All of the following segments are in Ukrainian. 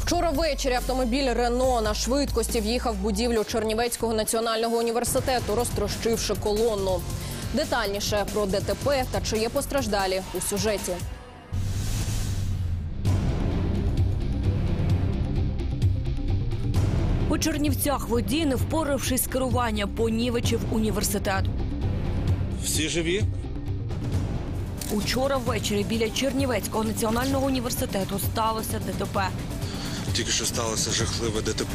Вчора ввечері автомобіль «Рено» на швидкості в'їхав в будівлю Чернівецького національного університету, розтрощивши колону. Детальніше про ДТП та чи є постраждалі у сюжеті. У Чернівцях водій, не впоравшись з керування, понівечив університет. Всі живі? Учора ввечері біля Чернівецького національного університету сталося ДТП. Тільки що сталося жахливе ДТП.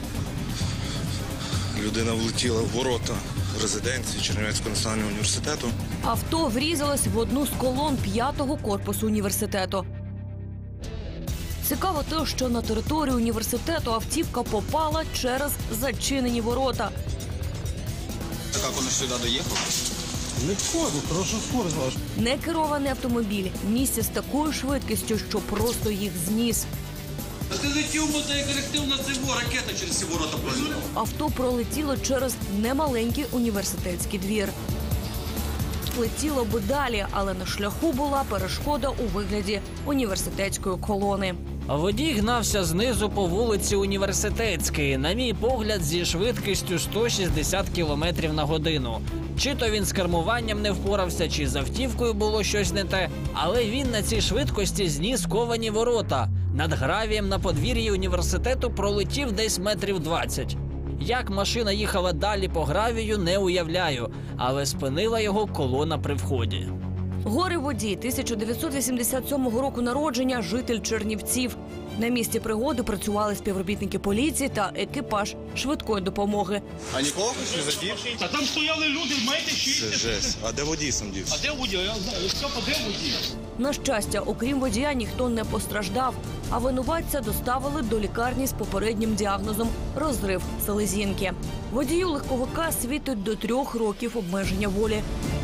Людина влетіла в ворота резиденції Чернівецького національного університету. Авто врізалось в одну з колон 5-го корпусу університету. Цікаво те, що на територію університету автівка попала через зачинені ворота. А как он сюда доехал? Легко, хорошо скорость ваша. Некерований автомобіль нісся з такою швидкістю, що просто їх зніс. Ти летів, мотає корективно цього, ракета через ці ворота пролетіла. Авто пролетіло через немаленький університетський двір. Летіло би далі, але на шляху була перешкода у вигляді університетської колони. Водій гнався знизу по вулиці Університетській, на мій погляд, зі швидкістю 160 км на годину. Чи то він з кермуванням не впорався, чи з автівкою було щось не те, але він на цій швидкості зніс ковані ворота. Над гравієм на подвір'ї університету пролетів десь метрів 20. Як машина їхала далі по гравію, не уявляю, але спинила його колона при вході. Горе-водій, 1987 року народження, житель Чернівців. На місці пригоди працювали співробітники поліції та екіпаж швидкої допомоги. А нікого не задів? Та там стояли люди, маєте Це жесть. А де водій сам дівся? А де водій? Я знаю, Степа, де водій? На щастя, окрім водія, ніхто не постраждав, а винуватця доставили до лікарні з попереднім діагнозом – розрив селезінки. Водію легковика світить до 3 років обмеження волі.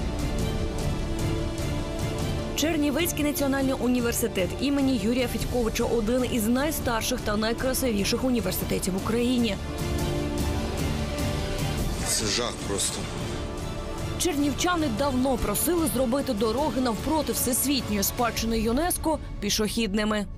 Чернівецький національний університет імені Юрія Федьковича – один із найстарших та найкрасивіших університетів в Україні. Це жах просто. Чернівчани давно просили зробити дороги навпроти всесвітньої спадщини ЮНЕСКО пішохідними.